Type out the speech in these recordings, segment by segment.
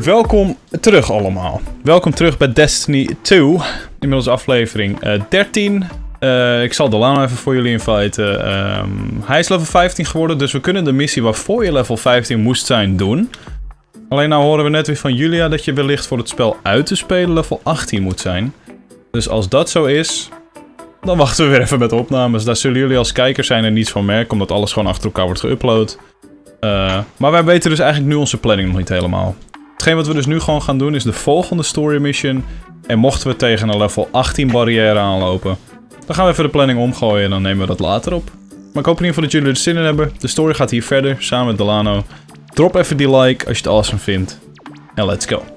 Welkom terug allemaal. Welkom terug bij Destiny 2. Inmiddels aflevering 13. Ik zal Delano even voor jullie inviten. Hij is level 15 geworden, dus we kunnen de missie waarvoor je level 15 moest zijn doen. Alleen nou horen we net weer van Julia dat je wellicht voor het spel uit te spelen level 18 moet zijn. Dus als dat zo is, dan wachten we weer even met de opnames. Daar zullen jullie als kijkers zijn er niets van merken, omdat alles gewoon achter elkaar wordt geüpload. Maar wij weten dus eigenlijk nu onze planning nog niet helemaal. Hetgeen wat we dus nu gewoon gaan doen is de volgende story mission. En mochten we tegen een level 18 barrière aanlopen, dan gaan we even de planning omgooien en dan nemen we dat later op. Maar ik hoop in ieder geval dat jullie er zin in hebben. De story gaat hier verder, samen met Delano. Drop even die like als je het awesome vindt. En let's go.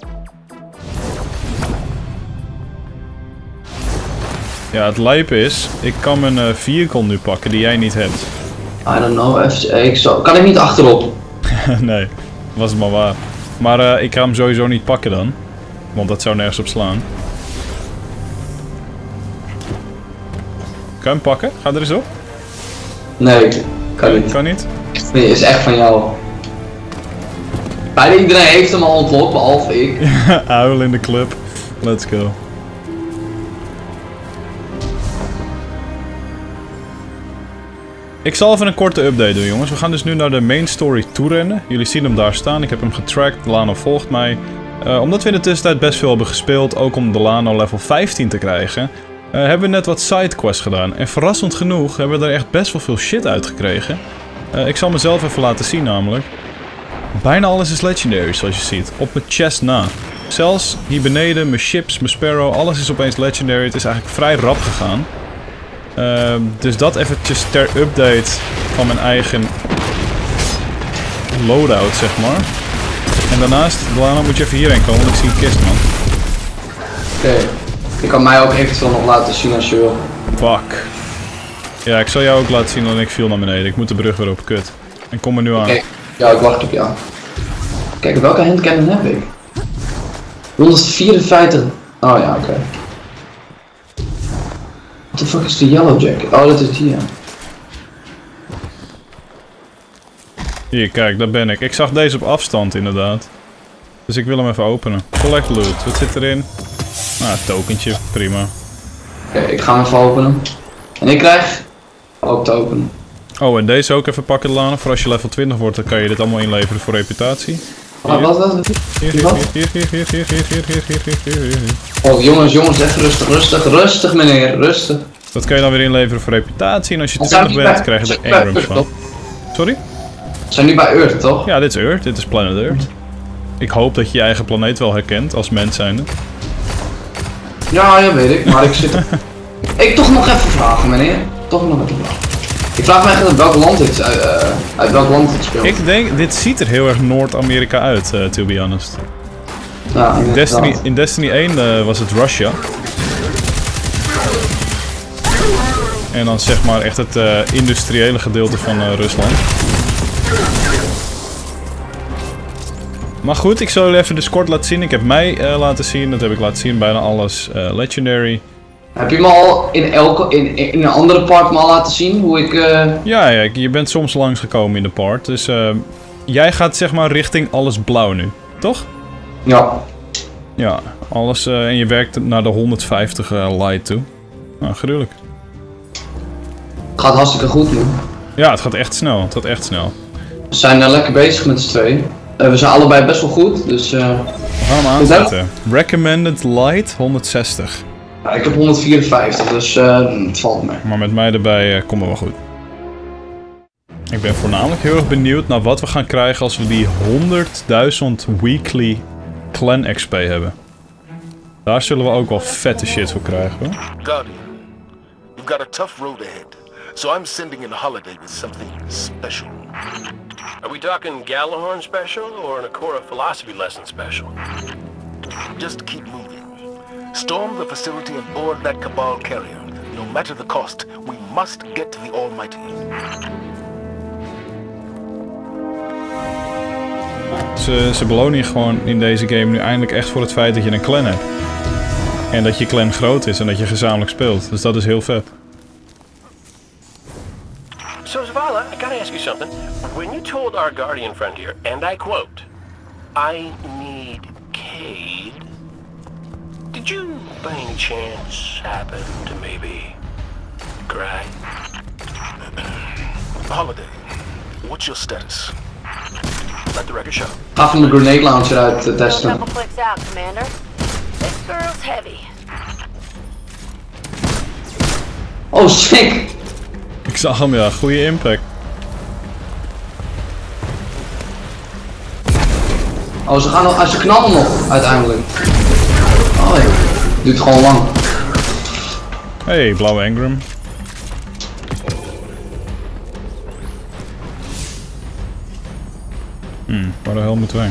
Ja, het lijpe is, ik kan mijn vehicle nu pakken die jij niet hebt. I don't know, kan ik niet achterop? Nee, was het maar waar. Maar ik ga hem sowieso niet pakken dan. Want dat zou nergens op slaan. Kan je hem pakken? Ga er eens op. Nee, kan niet. Kan niet? Nee, is echt van jou. Bijna iedereen heeft hem al ontlokt, behalve ik. Uil in de club. Let's go. Ik zal even een korte update doen, jongens. We gaan dus nu naar de main story toe rennen. Jullie zien hem daar staan. Ik heb hem getracked. Delano volgt mij. Omdat we in de tussentijd best veel hebben gespeeld, ook om Delano level 15 te krijgen, hebben we net wat sidequests gedaan. En verrassend genoeg hebben we er echt best wel veel shit uitgekregen. Ik zal mezelf even laten zien namelijk. Bijna alles is legendary, zoals je ziet. Op mijn chest na. Zelfs hier beneden, mijn ships, mijn sparrow, alles is opeens legendary. Het is eigenlijk vrij rap gegaan. Dus dat eventjes ter update van mijn eigen loadout, zeg maar. En daarnaast, Delano, moet je even hierheen komen, want ik zie een kist, man. Oké. Je kan mij ook eventueel nog laten zien als je wil. Fuck. Ja, ik zal jou ook laten zien, want ik viel naar beneden. Ik moet de brug weer op, kut. En kom er nu aan. Oké. Ja, ik wacht op jou. Kijk, welke handcannon heb ik? 154. Oh ja, oké. What the fuck is de yellow jacket? Oh, dat is die, ja. Hier, kijk, daar ben ik. Ik zag deze op afstand, inderdaad. Dus ik wil hem even openen. Collect loot. Wat zit erin? Nou, tokentje. Prima. Oké, ik ga hem even openen. En ik krijg ook te openen. Oh, en deze ook even pakken, Delano. Voor als je level 20 wordt, dan kan je dit allemaal inleveren voor reputatie. Wat was dat? Hier. Oh, jongens, even rustig meneer, rustig. Dat kan je dan weer inleveren voor reputatie. En als je 20 bent, krijg je er engrams van. Sorry? We zijn nu bij Earth, toch? Ja, dit is Earth. Dit is Planet Earth. Ik hoop dat je je eigen planeet wel herkent als mens zijnde. Ja, weet ik, maar ik zit... Ik toch nog even vragen, meneer. Toch nog even vragen. Ik vraag me echt uit welk land dit, uit welk land dit speelt. Ik denk, dit ziet er heel erg Noord-Amerika uit, to be honest. Ja, In Destiny 1 was het Russia. En dan zeg maar echt het industriële gedeelte van Rusland. Maar goed, ik zal jullie even de kort laten zien. Ik heb mij laten zien, dat heb ik laten zien, bijna alles legendary. Heb je me al in een andere part me al laten zien hoe ik... Ja, je bent soms langsgekomen in de part. Dus jij gaat zeg maar richting alles blauw nu, toch? Ja. Ja, alles en je werkt naar de 150 light toe. Nou, gruwelijk. Het gaat hartstikke goed nu. Ja, het gaat echt snel. Het gaat echt snel. We zijn lekker bezig met z'n tweeën. We zijn allebei best wel goed, dus... We gaan hem aanzetten. Recommended light 160. Ja, ik heb 154, dus het valt mee. Maar met mij erbij komen we wel goed. Ik ben voornamelijk heel erg benieuwd naar wat we gaan krijgen als we die 100.000 weekly clan XP hebben. Daar zullen we ook wel vette shit voor krijgen, hoor. Guardian, you've got a tough road ahead. So I'm sending in a holiday with something special. Are we talking Gallahorn special or an Akora philosophy lesson special? Just keep moving. Storm the facility and board that Cabal carrier. No matter the cost, we must get to the Almighty. Ze belonen je gewoon in deze game nu eindelijk echt voor het feit dat je een clan hebt. En dat je clan groot is en dat je gezamenlijk speelt. Dus dat is heel vet. So Zavala, I gotta ask you something. When you told our Guardian friend here, and I quote, I need paid, did you by any chance happen to maybe cry? Holiday, what's your status? Let the record show. Ga van de grenade launcher uit A testen. couple clicks out, Commander. This girl's heavy. Oh, sick! Ik zag hem, ja. Goede impact. Oh, ze knallen nog, uiteindelijk. Oh, ja. Duurt gewoon lang. Hey, blauwe Engram. Waar de hel moeten wij?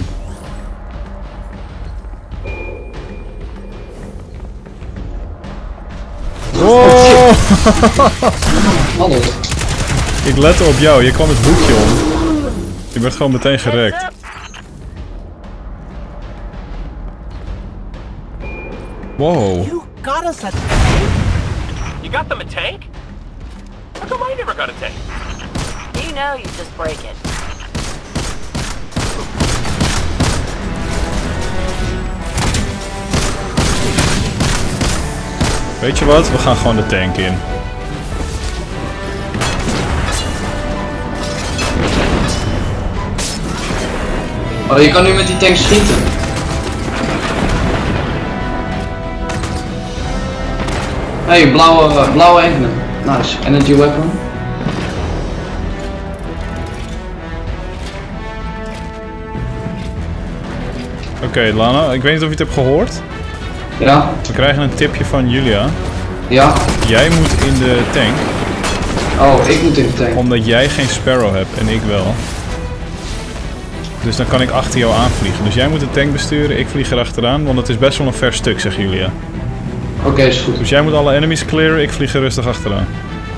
Oh! Alles. Ik lette op jou, je kwam het hoekje om. Je werd gewoon meteen gerekt. Wow. You got us a tank? You got them a tank? How come I never got a tank? You know you just break it. Weet je wat? We gaan gewoon de tank in. Oh, je kan nu met die tank schieten. Hey, blauwe engine. Nice. Energy weapon. Oké, Lana, ik weet niet of je het hebt gehoord. Ja. We krijgen een tipje van Julia. Ja. Jij moet in de tank, Oh, ik moet in de tank. omdat jij geen Sparrow hebt en ik wel. Dus dan kan ik achter jou aanvliegen. Dus jij moet de tank besturen, ik vlieg er achteraan, want het is best wel een ver stuk, zegt Julia. Oké, is goed. Dus jij moet alle enemies clearen, ik vlieg er rustig achteraan.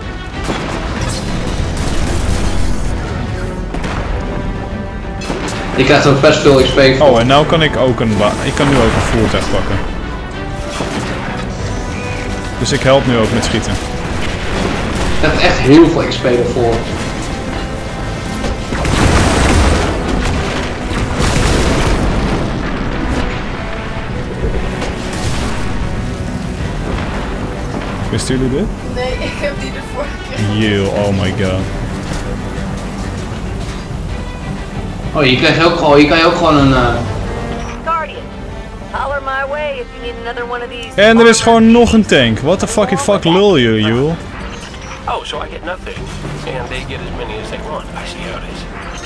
Je krijgt ook best veel XP voor. Oh, en nou kan ik ook ik kan nu ook een voertuig pakken. Dus ik help nu ook met schieten. Je krijgt echt heel veel XP ervoor. Wisten jullie dit? Nee, ik heb die de vorige keer. Yo, oh my god. Oh, hier kan je ook gewoon een... Guardian. Holler my way if you need another one of these. En er is gewoon nog een tank. What the fuck lul je, joh? Oh, so I get nothing, and they get as many as they want. I see how it is.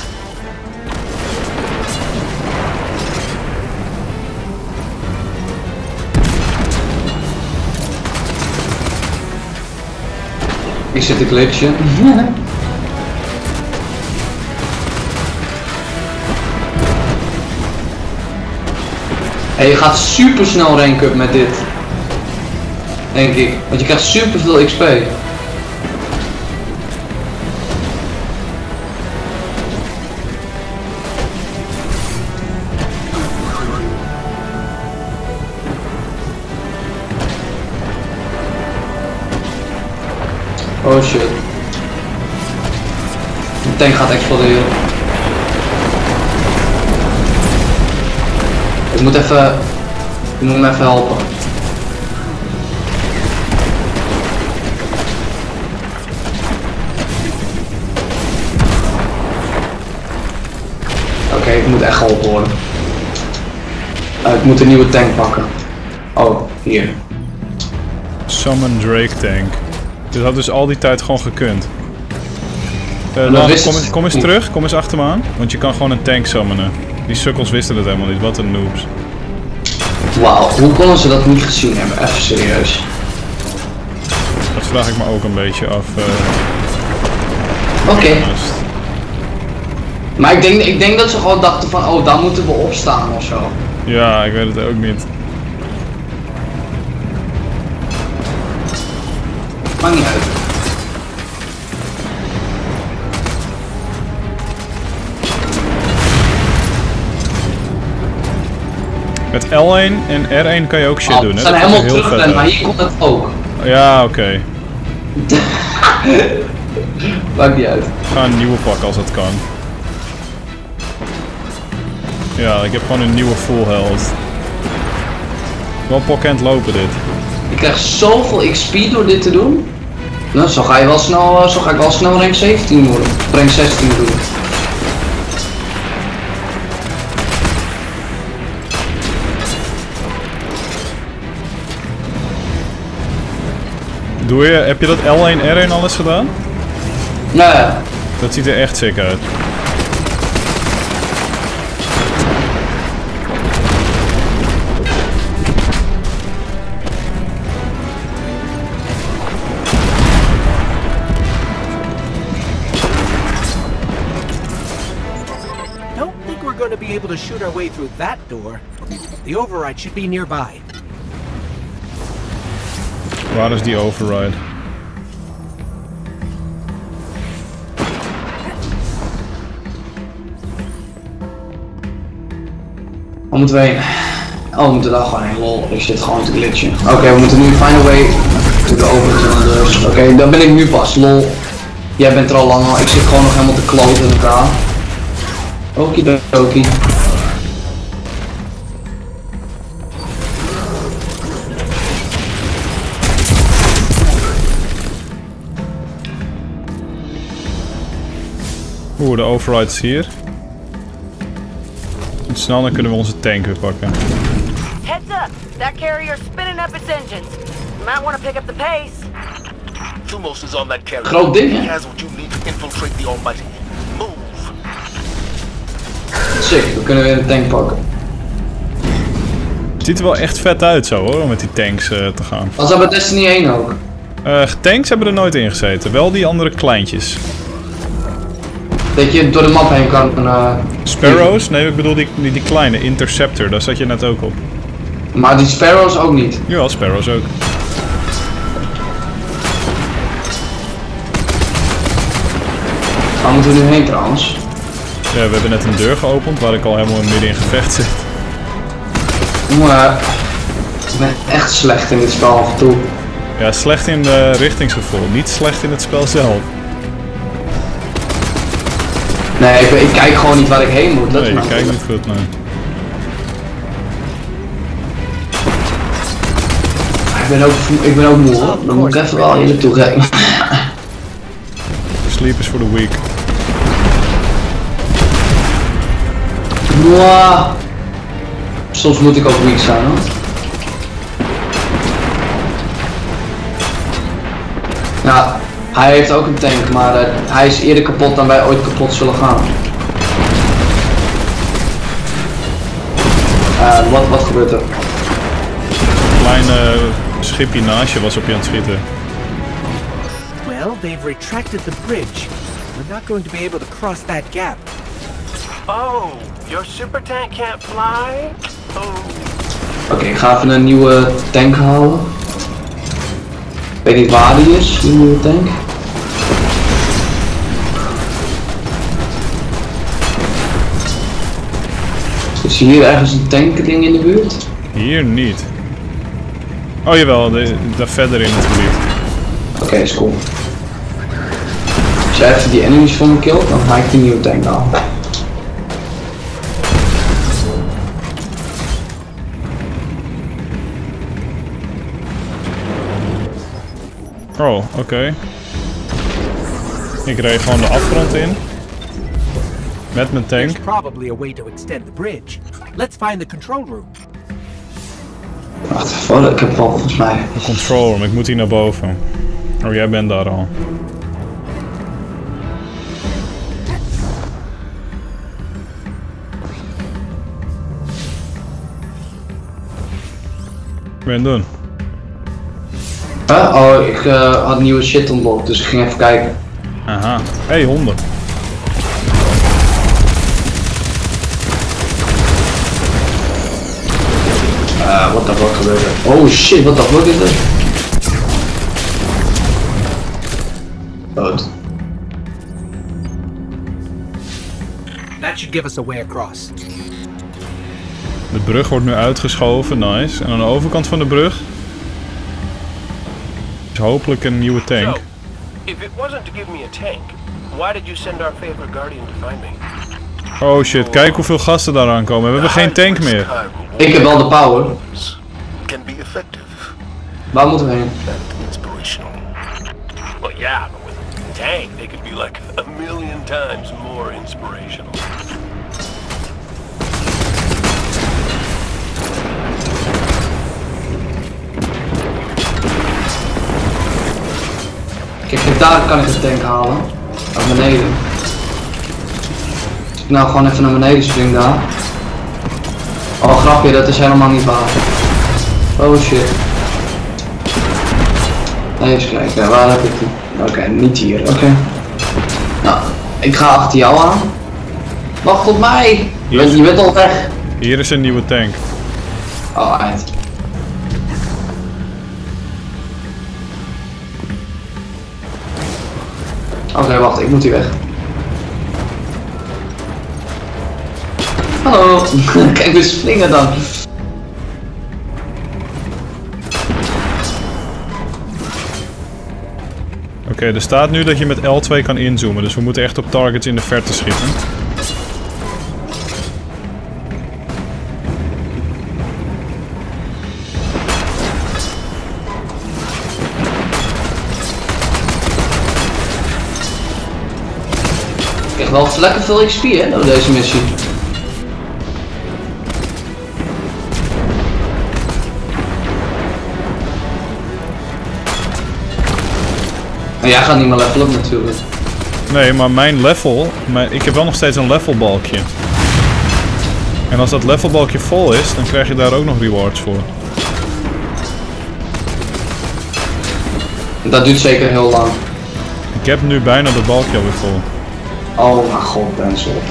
Ik zit te glitchen. Hey, je gaat super snel rank up met dit. Denk ik. Want je krijgt super veel XP. Oh shit. De tank gaat exploderen. Ik moet hem even helpen. Oké, ik moet echt geholpen worden. Ik moet een nieuwe tank pakken. Oh, hier. Summon Drake tank. Dit had dus al die tijd gewoon gekund. Kom eens terug, kom eens achter me aan. Want je kan gewoon een tank summonen. Die sukkels wisten het helemaal niet, wat een noobs. Wauw, hoe konden ze dat niet gezien hebben? Even serieus. Dat vraag ik me ook een beetje af. Oké. Maar ik denk dat ze gewoon dachten van, oh, daar moeten we opstaan of zo. Ja, ik weet het ook niet. Maakt niet uit. Met L1 en R1 kan je ook shit doen, hè? We zijn Dat helemaal ziet er heel terug, vet maar uit. hier komt het ook. Ja, oké. Maakt niet uit. Ik ga een nieuwe pakken als het kan. Ja, ik heb gewoon een nieuwe full health. Wel pokkend lopen dit. Ik krijg zoveel XP door dit te doen. Nou, zo ga ik wel snel rank 17 worden. Rank 16 doen. Heb je dat L1, R1 alles gedaan? Nee. Dat ziet er echt sick uit. Don't think we're going to be able to shoot our way through that door. The override should be nearby. Waar is die override? Waar moeten we heen? Oh, we moeten daar gewoon heen. Lol, ik zit gewoon te glitchen. Oké, we moeten nu find a way to the override. Oké, daar ben ik nu pas. Lol. Jij bent er al lang al. Ik zit gewoon nog helemaal te kloten in elkaar. Okidoki. Oeh, de override is hier. En snel, dan kunnen we onze tank weer pakken. Heads up! That carrier's spinning up its engines. You might want to pick up the pace. Thumos is on that carrier. Groot ding, He hè? has what you need to infiltrate the Almighty. Move. Sick, we kunnen weer een tank pakken. Het ziet er wel echt vet uit zo hoor, om met die tanks te gaan. Was dat bij Destiny 1 ook? Tanks hebben er nooit in gezeten, wel die andere kleintjes. Dat je door de map heen kan. Sparrows? Nee, ik bedoel die kleine, Interceptor, daar zat je net ook op. Maar die Sparrows ook niet. Ja, Sparrows ook. Waar moeten we nu heen trouwens? Ja, we hebben net een deur geopend waar ik al helemaal midden in gevecht zit. Maar ik ben echt slecht in dit spel af en toe. Ja, slecht in de richtingsgevoel, niet slecht in het spel zelf. Nee, ik kijk gewoon niet waar ik heen moet. Nee, je kijkt niet goed naar. Ik ben ook moe hoor. Dan moet ik even wel hier naartoe kijken. Sleep is for the weak. Mwah. Soms moet ik ook weak zijn hoor. Ja, hij heeft ook een tank, maar hij is eerder kapot dan wij ooit kapot zullen gaan. Wat gebeurt er? Een klein schipje naast je was op je aan het schieten. Well, they've retracted the bridge. We're not going to be able to cross that gap. Oh, your super tank can't fly? Oh. Oké, ik ga even een nieuwe tank halen. Ik weet niet waar die is, die nieuwe tank. Is hier ergens een tankding in de buurt? Hier niet. Oh jawel, daar verder in het gebied. Oké, is cool. Als jij even die enemies voor me killt, dan ga ik die nieuwe tank halen. Oh, oké. Ik reed gewoon de afgrond in. Met mijn tank. There's probably a way to extend the bridge. Let's find the control room. Wacht even, ik heb wel volgens mij. De control room, ik moet hier naar boven. Oh, jij bent daar al. Wat ben je aan het doen? Oh, ik had nieuwe shit ontlokt, dus ik ging even kijken. Aha. Hey, honden. What the fuck gebeurt er? Oh shit, what the fuck is dit? Dood. That should give us a way across. De brug wordt nu uitgeschoven, nice. En aan de overkant van de brug is hopelijk een nieuwe tank. So, if it wasn't to give me a tank, why did you send our favorite guardian to find me? Oh shit, kijk hoeveel gasten daar aankomen. We hebben geen tank meer. Ik heb wel de power. Can be Waar moeten we heen? And inspirational. Well, yeah, but with a tank, they could be like a million times more inspirational. Kijk, daar kan ik de tank halen. Naar beneden. Als ik nou gewoon even naar beneden spring daar. Oh, grapje, dat is helemaal niet waar. Oh shit. Even kijken, waar heb ik die? Oké, niet hier, oké. Nou, ik ga achter jou aan. Wacht op mij! Je bent al weg. Hier is een nieuwe tank. Oh, eind. Oké, wacht, ik moet hier weg. Hallo! Kijk, we springen dan. Oké, er staat nu dat je met L2 kan inzoomen, dus we moeten echt op targets in de verte schieten. Ik krijg wel lekker veel XP hè, door deze missie. En jij gaat niet meer levelen natuurlijk. Nee, maar mijn level, ik heb wel nog steeds een levelbalkje. En als dat levelbalkje vol is, dan krijg je daar ook nog rewards voor. Dat duurt zeker heel lang. Ik heb nu bijna dat balkje alweer vol. Oh mijn god, Ben Slot.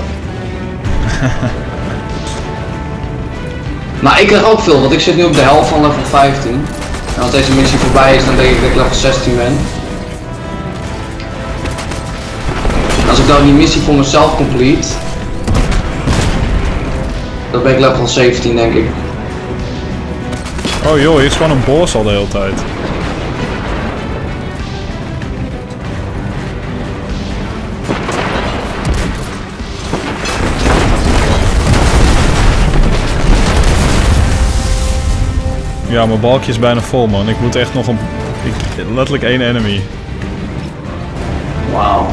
Maar ik krijg ook veel, want ik zit nu op de helft van level 15. En als deze missie voorbij is, dan denk ik dat ik level 16 ben. Als ik nou die missie voor mezelf complete, dan ben ik level 17 denk ik. Oh joh, hier is gewoon een boss al de hele tijd. Ja, mijn balkje is bijna vol man. Ik moet echt nog een... letterlijk één enemy. Wauw.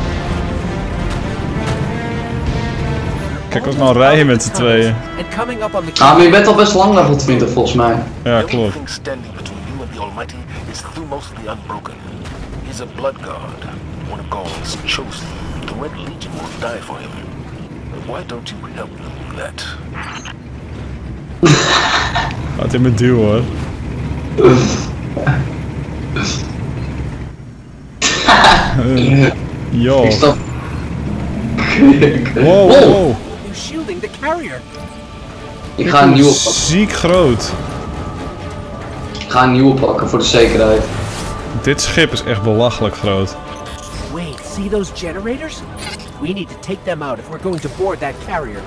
Kijk ook nou rijden met z'n tweeën. Ah, maar je bent al best lang level 20 volgens mij. Ja, The klopt. only thing standing between you and the Almighty is Thumos the Unbroken. He's a blood god, one of Gaul's chosen. The Red Legion will die for him. Why don't you help them do that? Laat in me duwen hoor. Yo. Ik stap. Wow, wow. They're shielding the carrier. Ik ga een nieuwe pakken. Ziek groot. Ik ga een nieuwe pakken voor de zekerheid. Dit schip is echt belachelijk groot. Wait, see those generators? We need to take them out if we're going to board that carrier.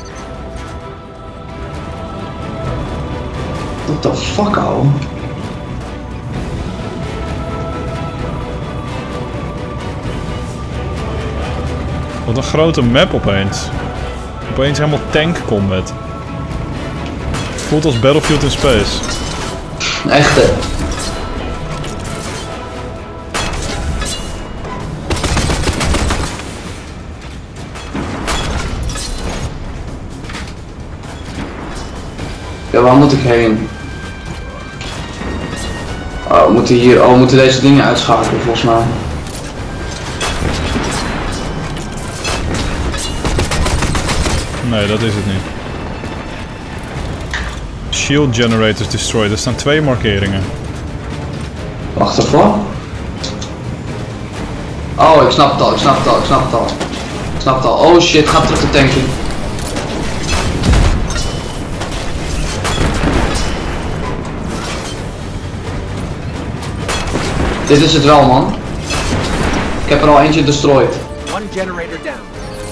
What the fuck, ouwe? Wat een grote map opeens. Opeens helemaal tank combat. Het voelt als Battlefield in Space. Echt hè? Ja, waar moet ik heen? Oh, we moeten hier, we moeten deze dingen uitschakelen volgens mij. Nee, dat is het niet. Shield generators destroyed. Er staan 2 markeringen. Wacht even. Oh, ik snap het al, ik snap het al, ik snap het al. Ik snap het al. Oh shit, ga terug de tank in. Dit is het wel, man. Ik heb er al eentje destroyed. One generator down.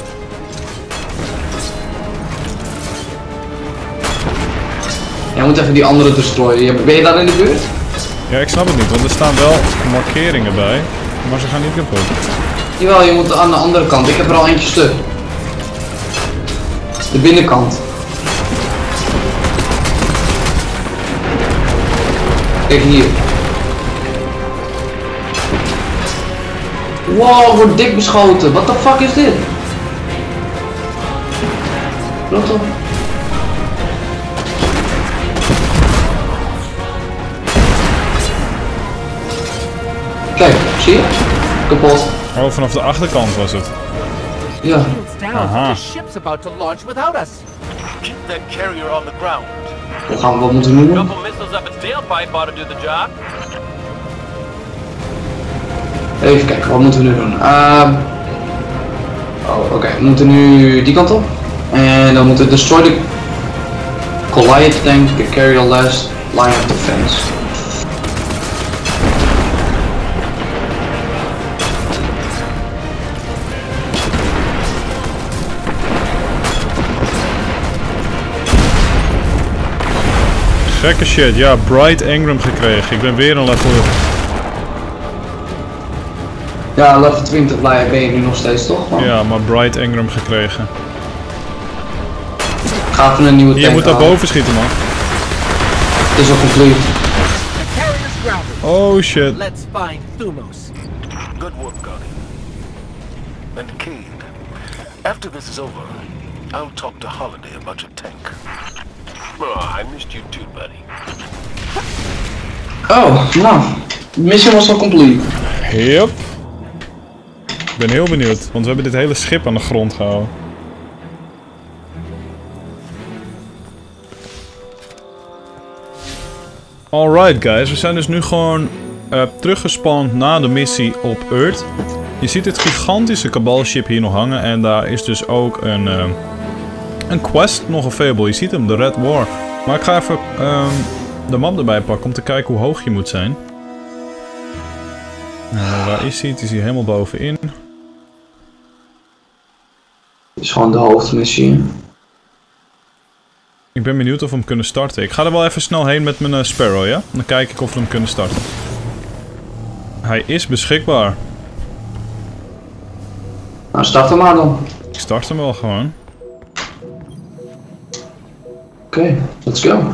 Jij moet even die andere destroyen. Ben je daar in de buurt? Ja, ik snap het niet, want er staan wel markeringen bij. Maar ze gaan niet kapot. Jawel, je moet aan de andere kant. Ik heb er al eentje stuk. De binnenkant. Kijk hier. Wow, wordt dik beschoten. What the fuck is dit? Rot op. Kijk, zie je? Kapot. Oh, vanaf de achterkant was het. Ja. It's down. Uh-huh. The ship's about to launch without us. Keep that carrier on the ground. Wat moeten we nu doen? Couple missiles up its tailpipe ought to do the job. Even kijken, wat moeten we nu doen? Oké, we moeten nu die kant op. En dan moeten we destroy the Goliath tank, the carrier last line of defense. Gekke shit, ja, Bright Engram gekregen. Ik ben weer een level. Ja, level 20 ben je nu nog steeds toch? Man? Ja, maar Bright Engram gekregen. Ga even een nieuwe tank Je moet daar halen. boven schieten, man. Het is al complete. The carrier's grounded. Oh shit. Let's find Thumos. Good work, Guardian. And Cade, after this is over, I'll talk to Holiday about your tank. Oh, I missed you too, buddy. Oh, nou. De mission was al complete. Yep. Ik ben heel benieuwd, want we hebben dit hele schip aan de grond gehouden. Alright guys, we zijn dus nu gewoon teruggespawnd na de missie op Earth. Je ziet het gigantische kabalship hier nog hangen en daar is dus ook een quest nog available. Je ziet hem, de Red War. Maar ik ga even de map erbij pakken om te kijken hoe hoog je moet zijn. Waar is hij? Het is hier helemaal bovenin. Het is gewoon de hoofdmissie. Ik ben benieuwd of we hem kunnen starten. Ik ga er wel even snel heen met mijn Sparrow, ja? Dan kijk ik of we hem kunnen starten. Hij is beschikbaar. Nou, start hem maar dan. Ik start hem wel gewoon. Oké, let's go.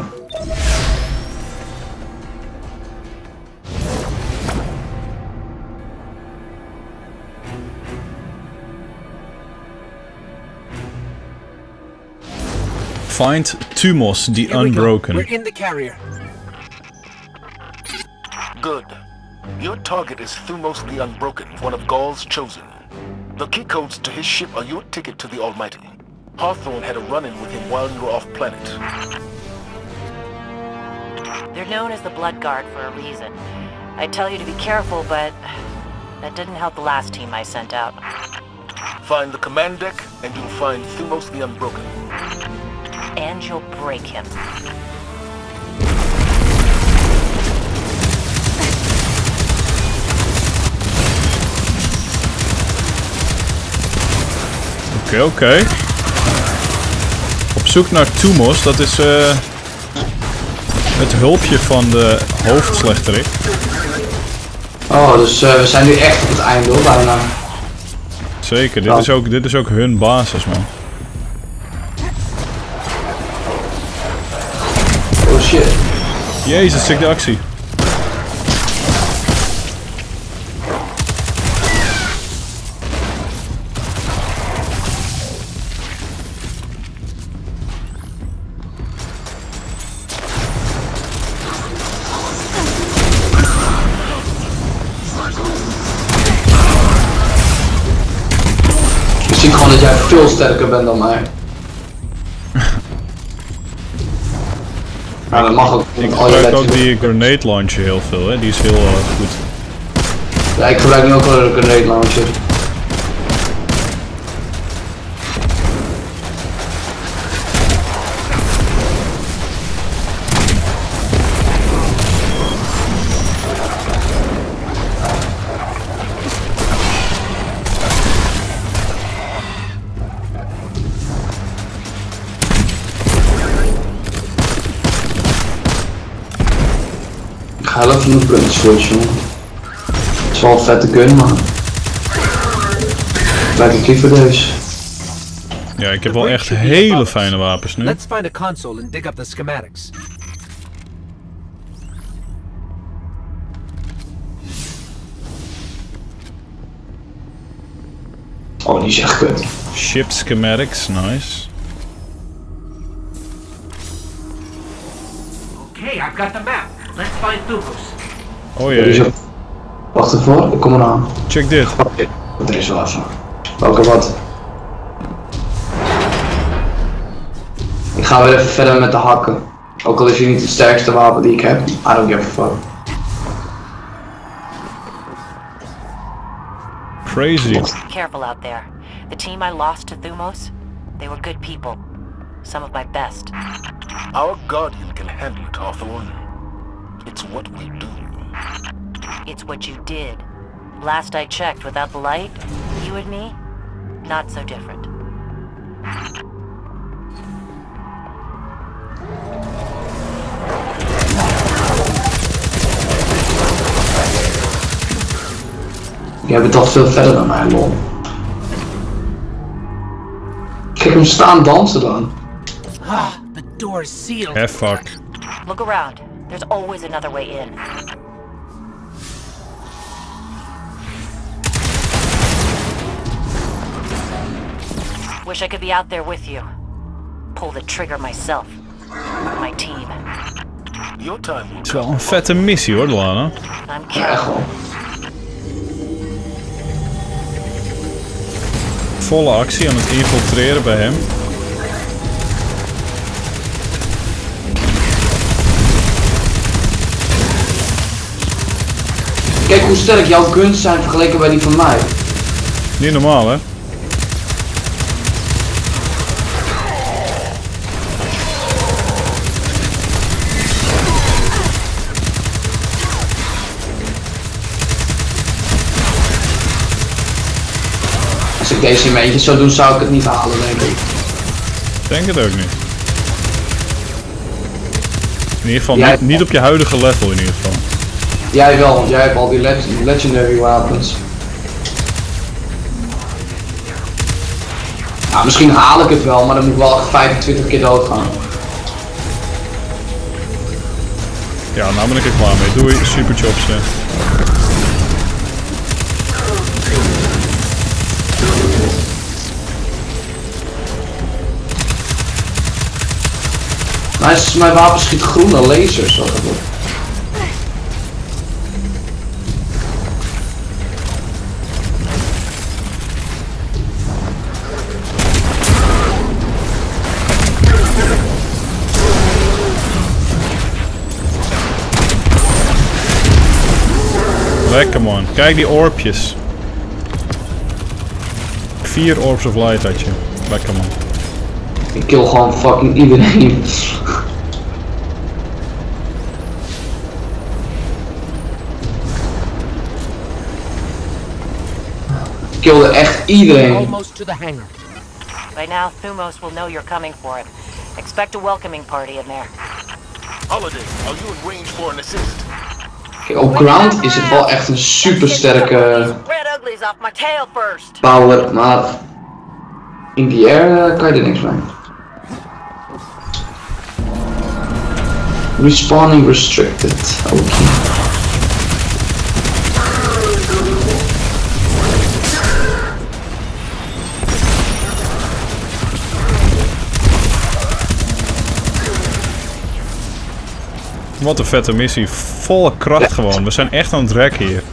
Find Thumos, the Here we go. Unbroken. We're in the carrier. Good. Your target is Thumos the Unbroken, one of Gaul's chosen. The key codes to his ship are your ticket to the Almighty. Hawthorne had a run-in with him while you were off planet. They're known as the Blood Guard for a reason. I tell you to be careful, but that didn't help the last team I sent out. Find the command deck, and you'll find Thumos the Unbroken. And you'll break him. Oké. Op zoek naar Thumos, dat is het hulpje van de hoofdslechterik. Oh, dus we zijn nu echt op het einde hoor, bijna. Zeker, Nou. dit is ook hun basis, man. Oh shit. Jezus, check de actie. Ik zie gewoon dat jij veel sterker bent dan mij. Nou, dat mag ook. Ik Al je gebruik ook letters. die grenade launcher heel veel, hè. Die is heel goed. Ja, ik gebruik nu ook wel een grenade launcher. Ik ga heel even mijn gun switchen. Het is wel een vette gun, maar lijkt ik liever deze. Ja, ik heb wel echt hele fijne wapens nu. Let's find a console and dig up the schematics. Oh, die is echt kut. Ship schematics, nice. Okay, I've got the map. Let's find Thumos. Oh Die is jee. ook- Wacht ervoor, ik kom eraan. Check dit. Er is wel even. Welke wat? Ik ga weer even verder met de hakken. Ook al is hij niet het sterkste wapen die ik heb. I don't give a fuck. Crazy. Careful out there. The team I lost to Thumos, they were good people. Some of my best. Our Guardian can handle it, Hawthorne. It's what we do. It's what you did. Last I checked, without the light, you and me, not so different. Jij bent toch veel verder dan mij, lol. Kijk hem staan dansen dan. Ah, the door is sealed. Fuck. Look around. There's always another way in. Wish I could be out there with you. Pull the trigger myself. My team. Your time will Het is wel een vette missie hoor, Lana. I'm Ja, echt careful. wel. Volle actie aan het infiltreren bij hem. Kijk hoe sterk jouw guns zijn vergeleken bij die van mij. Niet normaal hè? Als ik deze in mijn eentje zou doen, zou ik het niet halen, denk ik. Ik denk het ook niet. In ieder geval Jij- niet op je huidige level in ieder geval. Jij wel, want jij hebt al die legendary wapens. Nou, misschien haal ik het wel, maar dan moet ik wel echt 25 keer doodgaan. Ja, nou ben ik er klaar mee. Doei, superchops. Hè. Mijn wapen schiet groene lasers, wat dat wordt. Lekker man. Kijk die orbjes. 4 orbs of light had je. Lekker man. Ik kill gewoon fucking iedereen. Ik killde echt iedereen. Almost to the hangar. By now, Thumos will know you're coming for him. Expect a welcoming party in there. Holiday, are you in range for an assist? Kijk, op ground is het wel echt een super sterke Red uglies off my tail first. power, maar in the air kan je er niks mee. Respawning restricted. Oké. Wat een vette missie. Volle kracht gewoon. We zijn echt aan het rekken hier.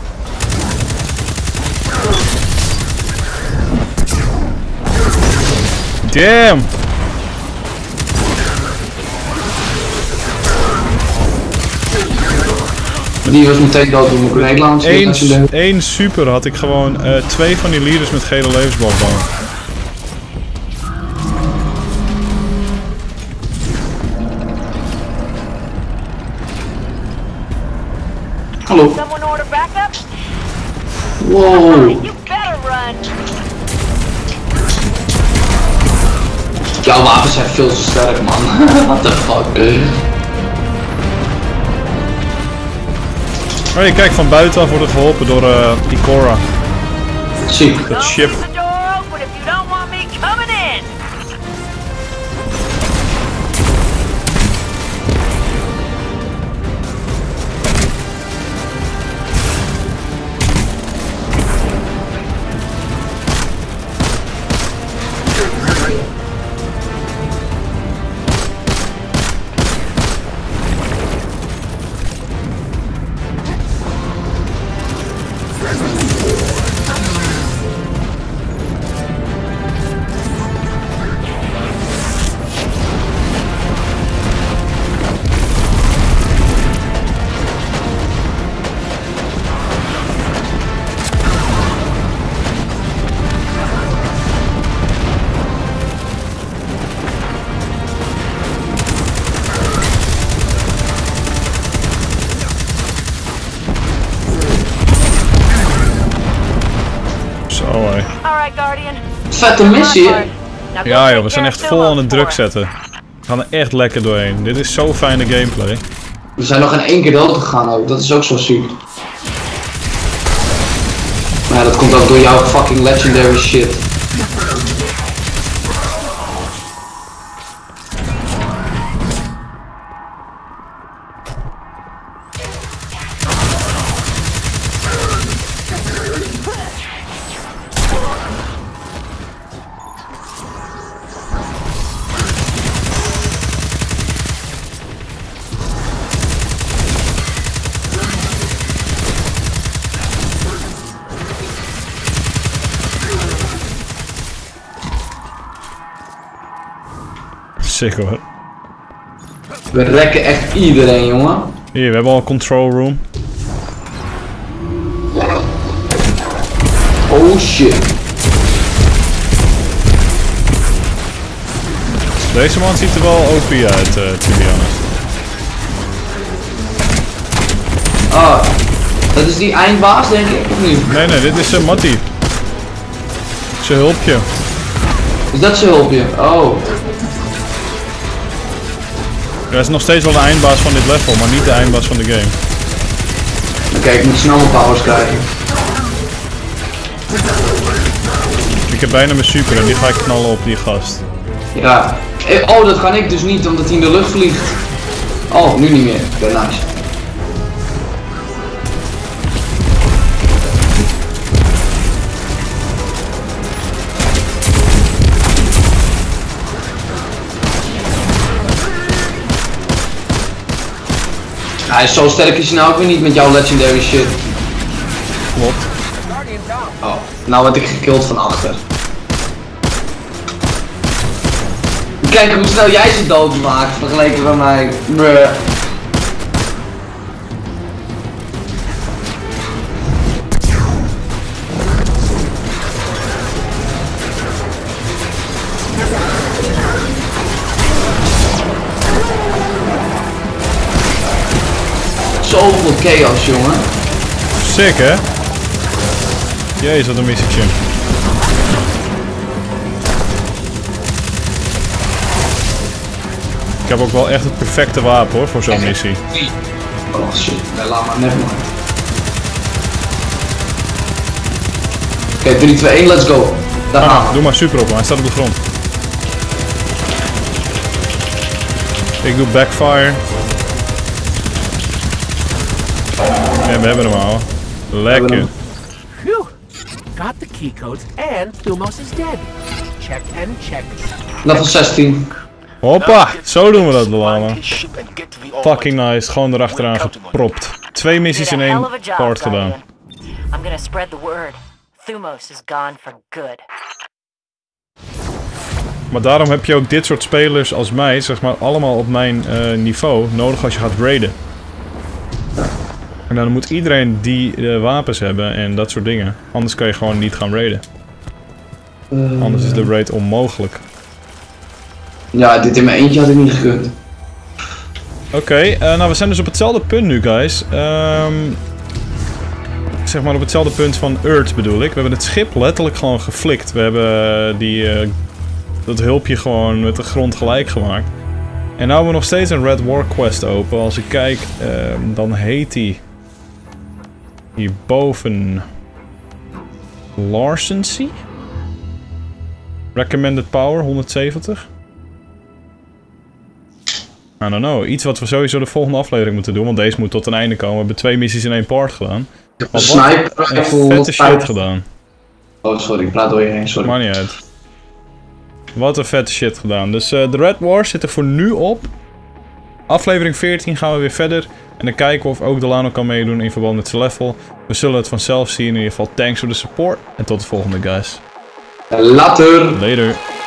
Damn! Die was meteen dood door mijn grenade launcher. als je denkt. Eén super had ik gewoon 2 van die leaders met gele levensbalbomen. Hallo. Someone order backup? Wow. You better run. Jouw wapens zijn veel te sterk, man. What the fuck. Oh, je kijkt van buitenaf worden geholpen door Ikora. Ziek. Dat ship. Leave the door open if you don't want me coming in. vette missie. Ja joh, we zijn echt vol aan het druk zetten. We gaan er echt lekker doorheen. Dit is zo fijne gameplay. We zijn nog in 1 keer dood gegaan ook, dat is ook zo ziek. Maar ja, dat komt ook door jouw fucking legendary shit. Sick hoor. We rekken echt iedereen, jongen. Hier, we hebben al een control room. Oh shit. Deze man ziet er wel OP uit, to be honest. Ah, dat is die eindbaas denk ik, of niet? Nee, dit is Matty. Zijn hulpje. Is dat zijn hulpje? Oh. Hij is nog steeds wel de eindbaas van dit level, maar niet de eindbaas van de game. Oké, ik moet snel mijn powers krijgen. Ik heb bijna mijn super en die ga ik knallen op die gast. Ja. Oh, dat kan ik dus niet, omdat hij in de lucht vliegt. Oh, nu niet meer. Oké, nice. Hij is zo sterk is hij nou ook weer niet met jouw legendary shit. Klopt. Oh, nou werd ik gekilld van achter. Kijk hoe snel jij ze dood maakt vergeleken bij mij. Bruh. Zoveel chaos, jongen. Sick hè? Jezus, wat een missietje. Ik heb ook wel echt het perfecte wapen hoor, voor zo'n missie. Oh shit, nee, laat maar, nevermind. Oké, 3, 2, 1, let's go. Daar gaan we. Doe maar super op, man. Hij staat op de grond. Ik doe backfire. En we hebben hem al. Lekker. Phew! Got the key codes and Thumos is dead. Check and check. Level 16. Hoppa, zo doen we dat allemaal. Fucking nice, gewoon erachteraan gepropt. 2 missies in 1 part gedaan. I'm gonna spread the word. Thumos is gone for good. Maar daarom heb je ook dit soort spelers als mij, zeg maar, allemaal op mijn niveau nodig als je gaat raiden. En dan moet iedereen die wapens hebben en dat soort dingen. Anders kan je gewoon niet gaan raiden. Anders is de raid onmogelijk. Ja, dit in mijn eentje had ik niet gekund. Oké, nou we zijn dus op hetzelfde punt nu, guys. Zeg maar op hetzelfde punt van Earth bedoel ik. We hebben het schip letterlijk gewoon geflikt. We hebben dat hulpje gewoon met de grond gelijk gemaakt. En nu hebben we nog steeds een Red War Quest open. Als ik kijk, dan heet die hierboven Larcency. Recommended Power 170. I don't know, iets wat we sowieso de volgende aflevering moeten doen, want deze moet tot een einde komen. We hebben 2 missies in 1 part gedaan. Een sniper een vette shit gedaan. Oh sorry, ik praat door je heen, sorry. Maakt niet uit. Wat een vette shit gedaan. Dus de Red Wars zit er voor nu op. Aflevering 14 gaan we weer verder. En dan kijken we of ook Delano kan meedoen in verband met zijn level. We zullen het vanzelf zien. In ieder geval thanks voor de support. En tot de volgende, guys. Later. Later.